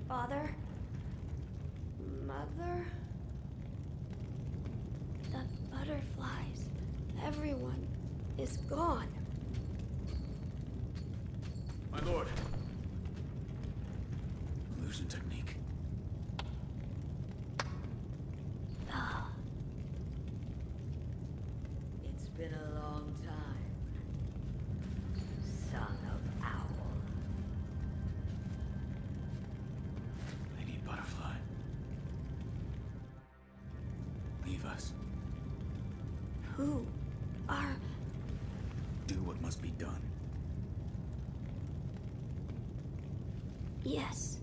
Father? Mother? The butterflies. Everyone is gone. My lord. Illusion technique. Ah, It's been a long time, son of Owl. They need Butterfly. Leave us. who are... Do what must be done. Yes.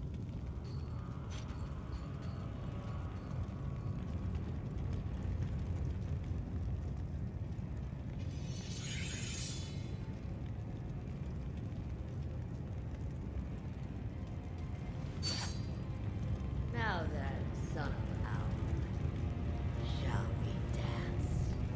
Now then, son of Owl, shall we dance?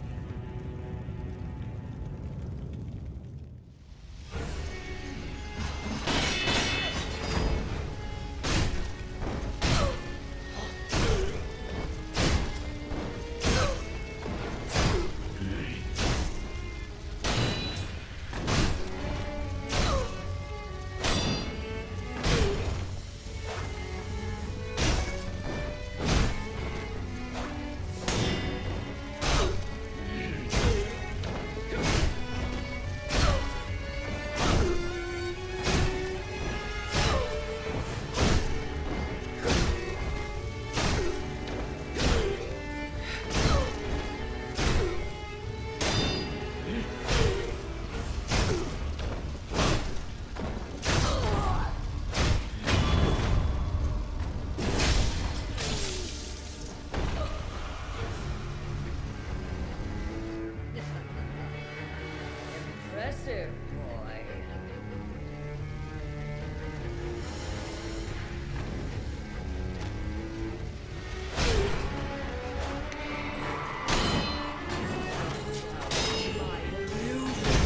Impressive, boy. My illusion.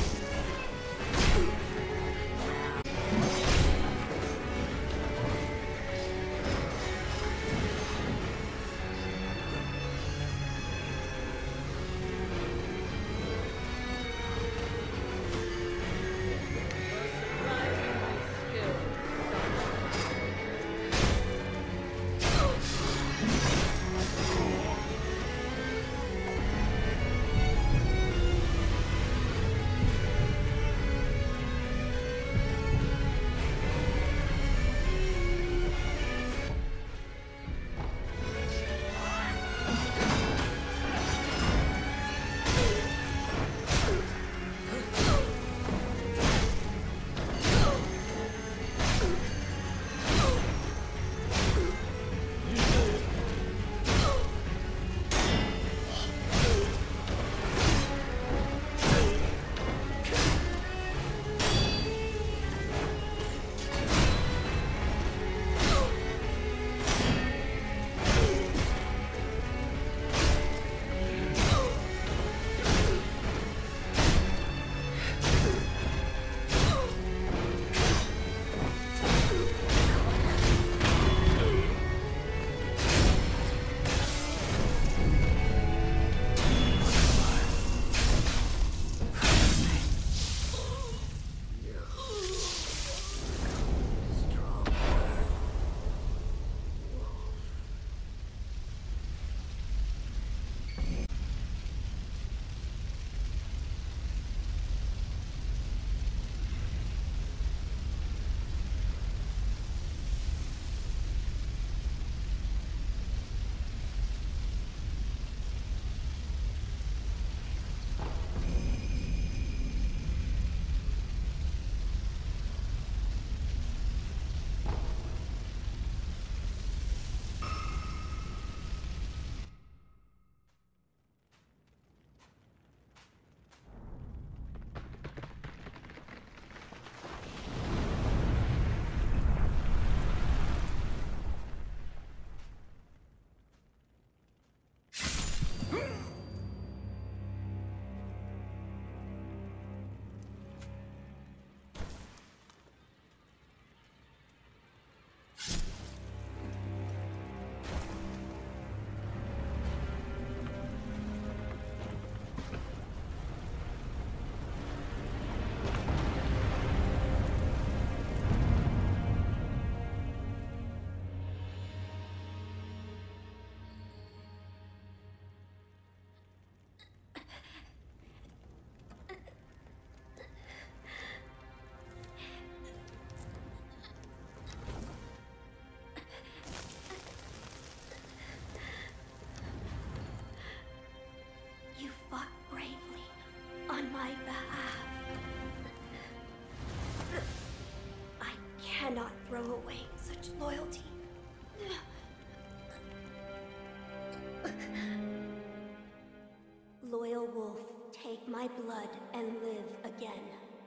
have. I cannot throw away such loyalty. Loyal wolf, take my blood and live again.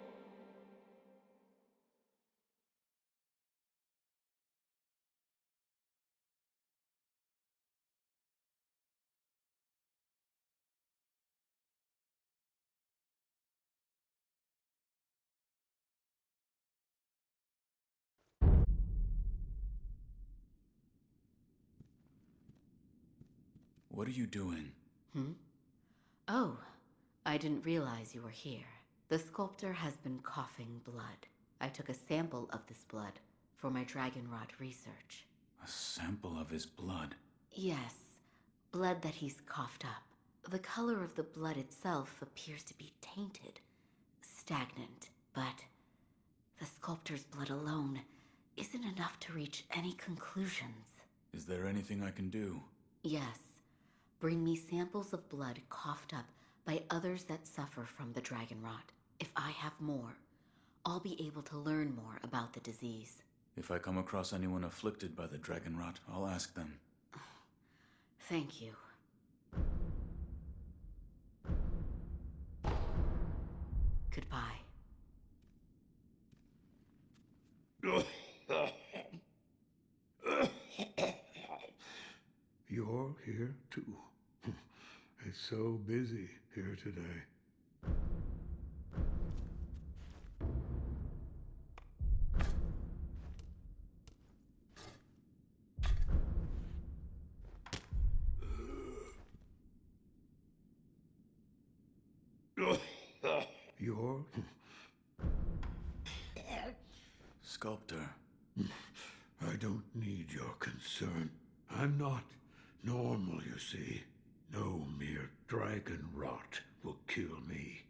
What are you doing? Oh, I didn't realize you were here. The sculptor has been coughing blood. I took a sample of this blood for my dragonrot research. A sample of his blood. Yes, blood that he's coughed up. The color of the blood itself appears to be tainted, stagnant, but the sculptor's blood alone isn't enough to reach any conclusions. Is there anything I can do? Yes, bring me samples of blood coughed up by others that suffer from the dragon rot. If I have more, I'll be able to learn more about the disease. If I come across anyone afflicted by the dragon rot, I'll ask them. Thank you. Goodbye. You're here too. It's so busy here today. You're... Sculptor. I don't need your concern. I'm not normal, you see. No mere dragon rot will kill me.